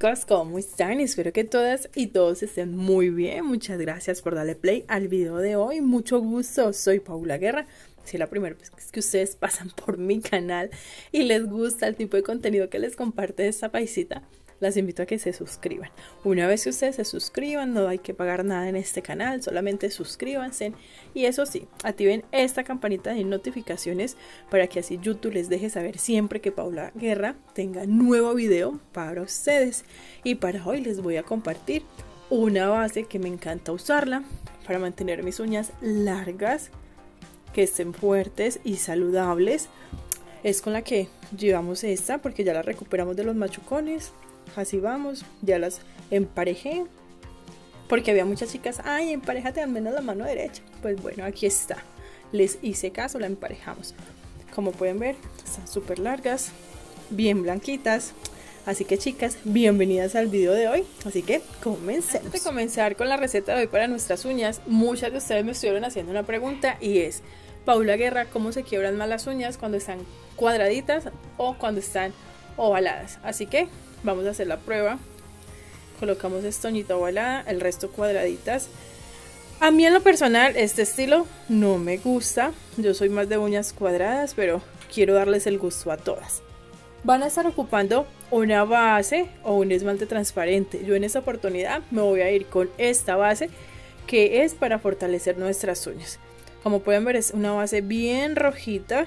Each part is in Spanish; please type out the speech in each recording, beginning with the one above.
chicos, ¿cómo están? Espero que todas y todos estén muy bien. Muchas gracias por darle play al video de hoy. Mucho gusto, soy Paula Guerra. Si es la primera vez que ustedes pasan por mi canal y les gusta el tipo de contenido que les comparte esta paisita, las invito a que se suscriban. Una vez que ustedes se suscriban, no hay que pagar nada en este canal, solamente suscríbanse. Y eso sí, activen esta campanita de notificaciones para que así YouTube les deje saber siempre que Paula Guerra tenga nuevo video para ustedes. Y para hoy les voy a compartir una base que me encanta usarla para mantener mis uñas largas, que estén fuertes y saludables. Es con la que llevamos esta porque ya la recuperamos de los machucones. Así vamos, ya las emparejé porque había muchas chicas, ay, emparejate al menos la mano derecha. Pues bueno, aquí está, les hice caso, la emparejamos. Como pueden ver, están súper largas, bien blanquitas. Así que chicas, bienvenidas al video de hoy. Así que comencemos. Antes de comenzar con la receta de hoy para nuestras uñas, muchas de ustedes me estuvieron haciendo una pregunta y es: Paula Guerra, ¿cómo se quiebran más las uñas cuando están cuadraditas o cuando están ovaladas? Así que vamos a hacer la prueba. Colocamos esta uñita ovalada, el resto cuadraditas. A mí en lo personal este estilo no me gusta. Yo soy más de uñas cuadradas, pero quiero darles el gusto a todas. Van a estar ocupando una base o un esmalte transparente. Yo en esta oportunidad me voy a ir con esta base que es para fortalecer nuestras uñas. Como pueden ver, es una base bien rojita.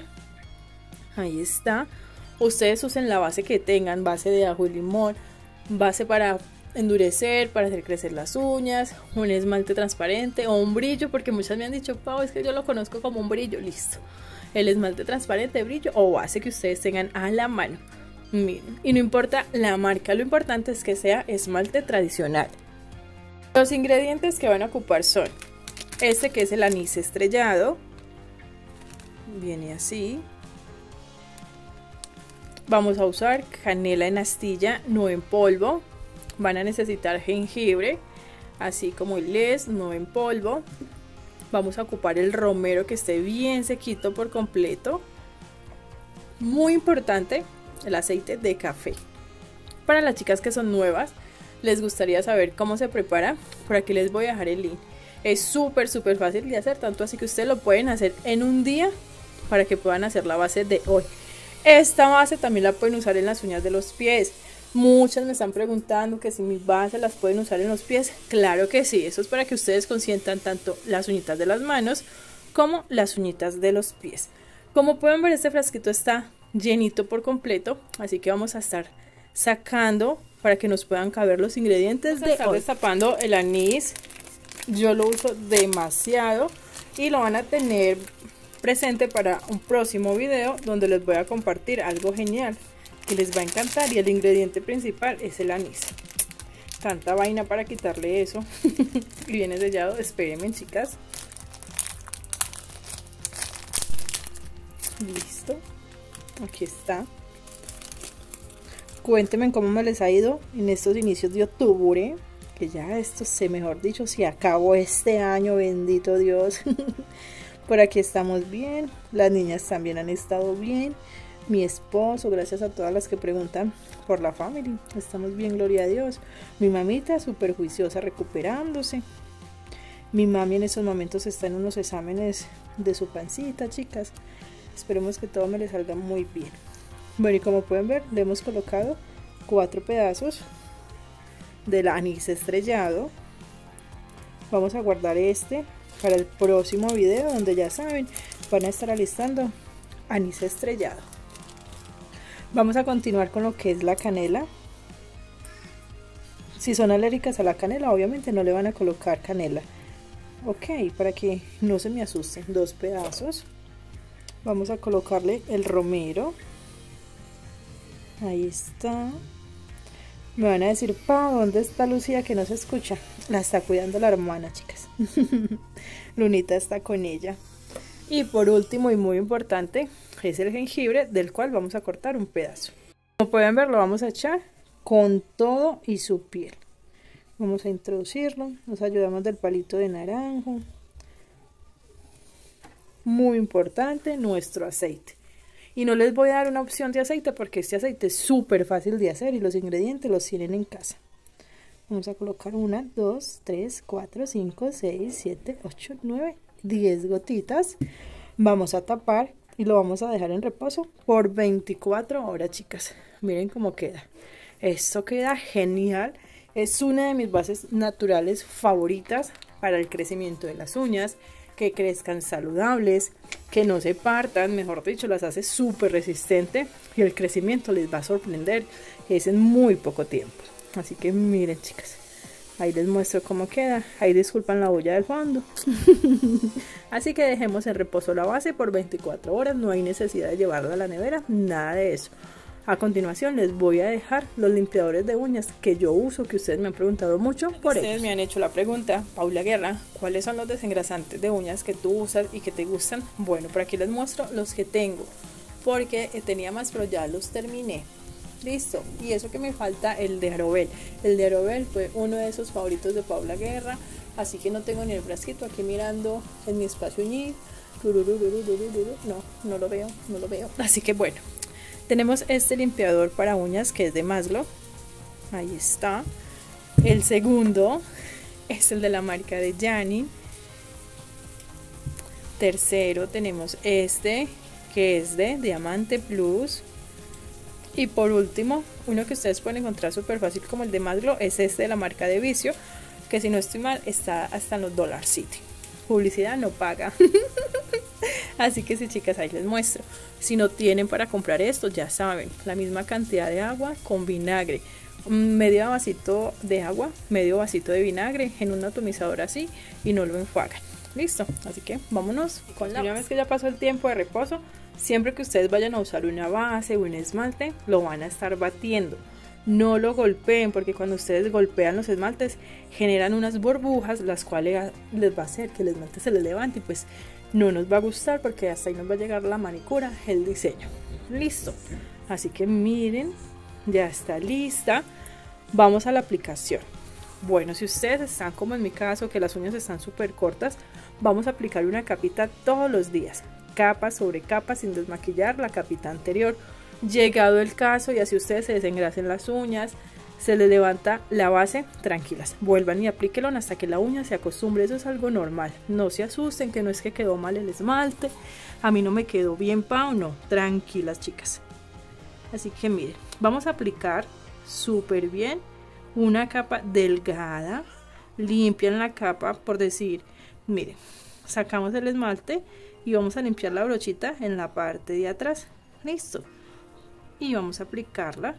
Ahí está. Ustedes usen la base que tengan, base de ajo y limón, base para endurecer, para hacer crecer las uñas, un esmalte transparente o un brillo, porque muchas me han dicho, Pau, es que yo lo conozco como un brillo. Listo, el esmalte transparente, brillo o base que ustedes tengan a la mano. Miren, y no importa la marca, lo importante es que sea esmalte tradicional. Los ingredientes que van a ocupar son este, que es el anís estrellado, viene así. Vamos a usar canela en astilla, no en polvo. Van a necesitar jengibre, así como el les, no en polvo. Vamos a ocupar el romero que esté bien sequito por completo. Muy importante, el aceite de café. Para las chicas que son nuevas, les gustaría saber cómo se prepara. Por aquí les voy a dejar el link. Es súper fácil de hacer, tanto así que ustedes lo pueden hacer en un día para que puedan hacer la base de hoy. Esta base también la pueden usar en las uñas de los pies. Muchas me están preguntando que si mis bases las pueden usar en los pies. Claro que sí, eso es para que ustedes consientan tanto las uñitas de las manos como las uñitas de los pies. Como pueden ver, este frasquito está llenito por completo, así que vamos a estar sacando para que nos puedan caber los ingredientes de hoy. Destapando el anís, yo lo uso demasiado y lo van a tener presente para un próximo video donde les voy a compartir algo genial que les va a encantar, y el ingrediente principal es el anís. Tanta vaina para quitarle eso. Y viene sellado, espérenme chicas. Listo, aquí está. Cuéntenme cómo me les ha ido en estos inicios de octubre, que ya esto se, mejor dicho, se acabó este año, bendito Dios. Por aquí estamos bien, las niñas también han estado bien, mi esposo, gracias a todas las que preguntan por la family, estamos bien, gloria a Dios. Mi mamita súper juiciosa, recuperándose. Mi mami en estos momentos está en unos exámenes de su pancita, chicas. Esperemos que todo me le salga muy bien. Bueno, y como pueden ver, le hemos colocado 4 pedazos del anís estrellado. Vamos a guardar este para el próximo video, donde ya saben, van a estar alistando anís estrellado. Vamos a continuar con lo que es la canela. Si son alérgicas a la canela, obviamente no le van a colocar canela. Ok, para que no se me asusten, 2 pedazos. Vamos a colocarle el romero. Ahí está. Me van a decir, pa, ¿dónde está Lucía que no se escucha? La está cuidando la hermana, chicas. Lunita está con ella. Y por último y muy importante es el jengibre, del cual vamos a cortar un pedazo. Como pueden ver, lo vamos a echar con todo y su piel. Vamos a introducirlo, nos ayudamos del palito de naranjo. Muy importante, nuestro aceite. Y no les voy a dar una opción de aceite porque este aceite es súper fácil de hacer y los ingredientes los tienen en casa. Vamos a colocar 1, 2, 3, 4, 5, 6, 7, 8, 9, 10 gotitas. Vamos a tapar y lo vamos a dejar en reposo por 24 horas, chicas. Miren cómo queda. Esto queda genial. Es una de mis bases naturales favoritas para el crecimiento de las uñas, que crezcan saludables, que no se partan, mejor dicho, las hace súper resistente y el crecimiento les va a sorprender, es en muy poco tiempo. Así que miren, chicas, ahí les muestro cómo queda. Ahí disculpan la olla del fondo. Así que dejemos en reposo la base por 24 horas, no hay necesidad de llevarla a la nevera, nada de eso. A continuación les voy a dejar los limpiadores de uñas que yo uso, que ustedes me han preguntado mucho por ellos. Ustedes me han hecho la pregunta, Paula Guerra, ¿cuáles son los desengrasantes de uñas que tú usas y que te gustan? Bueno, por aquí les muestro los que tengo, porque tenía más pero ya los terminé. Listo, y eso que me falta, el de Arobel. El de Arobel fue uno de esos favoritos de Paula Guerra, así que no tengo ni el frasquito aquí mirando en mi espacio uñil. No lo veo. Así que bueno. Tenemos este limpiador para uñas que es de Maslow. Ahí está. El segundo es el de la marca de Janine. Tercero tenemos este que es de Diamante Plus. Y por último, uno que ustedes pueden encontrar súper fácil como el de Maslow es este de la marca de Vicio, que si no estoy mal está hasta en los Dollar City. Publicidad no paga. Así que sí, chicas, ahí les muestro. Si no tienen para comprar esto, ya saben, la misma cantidad de agua con vinagre, medio vasito de agua, medio vasito de vinagre en un atomizador así y no lo enjuagan. Listo, así que vámonos con la base. Una vez que ya pasó el tiempo de reposo, siempre que ustedes vayan a usar una base o un esmalte, lo van a estar batiendo. No lo golpeen, porque cuando ustedes golpean los esmaltes generan unas burbujas, las cuales les va a hacer que el esmalte se les levante y pues no nos va a gustar, porque hasta ahí nos va a llegar la manicura, el diseño. Listo, así que miren, ya está lista. Vamos a la aplicación. Bueno, si ustedes están como en mi caso, que las uñas están súper cortas, vamos a aplicar una capita todos los días, capa sobre capa, sin desmaquillar la capita anterior. Llegado el caso y así ustedes se desengrasen las uñas, se les levanta la base, tranquilas, vuelvan y aplíquenlo hasta que la uña se acostumbre. Eso es algo normal, no se asusten, que no es que quedó mal el esmalte, a mí no me quedó bien, Pau, no, tranquilas, chicas. Así que miren, vamos a aplicar súper bien una capa delgada, limpian la capa, por decir, miren, sacamos el esmalte y vamos a limpiar la brochita en la parte de atrás. Listo, y vamos a aplicarla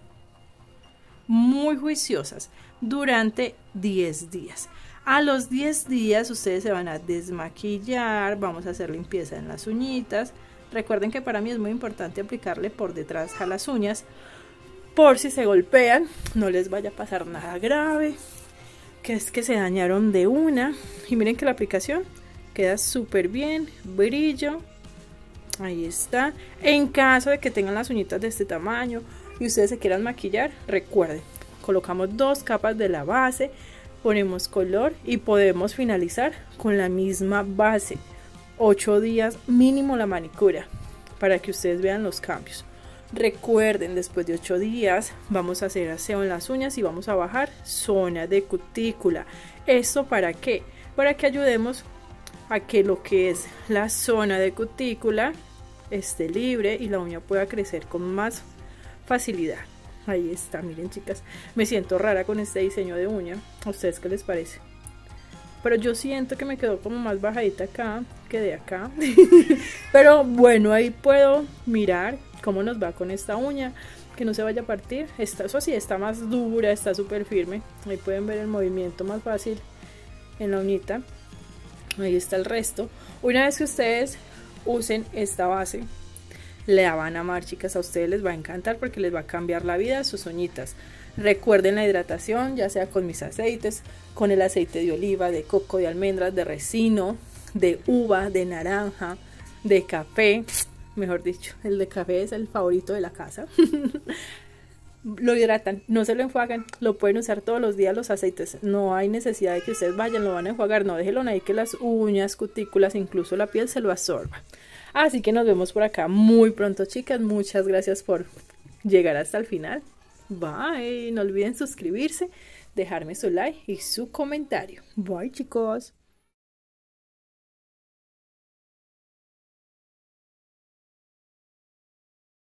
muy juiciosas durante 10 días. A los 10 días ustedes se van a desmaquillar, vamos a hacer limpieza en las uñitas. Recuerden que para mí es muy importante aplicarle por detrás a las uñas, por si se golpean no les vaya a pasar nada grave, que es que se dañaron de una. Y miren que la aplicación queda súper bien, brillo. Ahí está. En caso de que tengan las uñitas de este tamaño y ustedes se quieran maquillar, recuerden, colocamos 2 capas de la base, ponemos color y podemos finalizar con la misma base. 8 días mínimo la manicura para que ustedes vean los cambios. Recuerden, después de 8 días vamos a hacer aseo en las uñas y vamos a bajar zona de cutícula. ¿Esto para qué? Para que ayudemos a que lo que es la zona de cutícula esté libre y la uña pueda crecer con más facilidad. Ahí está, miren, chicas, me siento rara con este diseño de uña. ¿A ustedes qué les parece? Pero yo siento que me quedó como más bajadita acá que de acá. Pero bueno, ahí puedo mirar cómo nos va con esta uña, que no se vaya a partir. Eso sí, está más dura, está súper firme. Ahí pueden ver el movimiento más fácil en la uñita. Ahí está el resto. Una vez que ustedes usen esta base, la van a amar, chicas. A ustedes les va a encantar porque les va a cambiar la vida a sus uñitas. Recuerden la hidratación, ya sea con mis aceites, con el aceite de oliva, de coco, de almendras, de resino, de uva, de naranja, de café. Mejor dicho, el de café es el favorito de la casa. Lo hidratan, no se lo enjuagan, lo pueden usar todos los días los aceites. No hay necesidad de que ustedes vayan, lo van a enjuagar. No, déjenlo ahí que las uñas, cutículas, incluso la piel se lo absorba. Así que nos vemos por acá muy pronto, chicas. Muchas gracias por llegar hasta el final. Bye. No olviden suscribirse, dejarme su like y su comentario. Bye, chicos.